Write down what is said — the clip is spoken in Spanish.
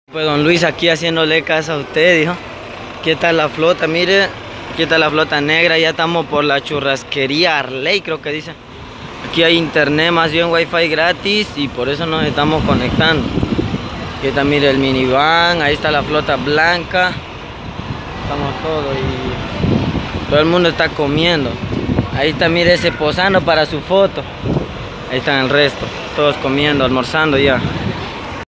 Pues don Luis aquí haciéndole caso a usted, dijo. ¿Qué tal la flota? Mire, aquí está la flota negra. Ya estamos por la churrasquería Arley, creo que dice. Aquí hay internet, más bien wifi gratis, y por eso nos estamos conectando. Aquí está, mire, el minivan. Ahí está la flota blanca. Estamos todos y todo el mundo está comiendo. Ahí está, mire, ese posando para su foto. Ahí están el resto, todos comiendo, almorzando ya.